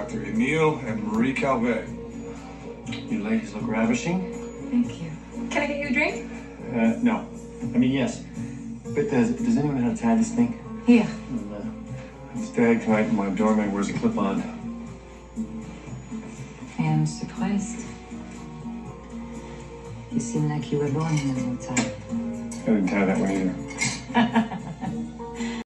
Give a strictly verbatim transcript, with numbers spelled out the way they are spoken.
Doctor Emile and Marie Calvet. You ladies look ravishing. Thank you. Can I get you a drink? Uh, no. I mean, yes. But does, does anyone know how to tie this thing? Here. And, uh, it's dag tonight and my doorman wears a clip-on. I am surprised. You seem like you were born in another time. I didn't tie that one either.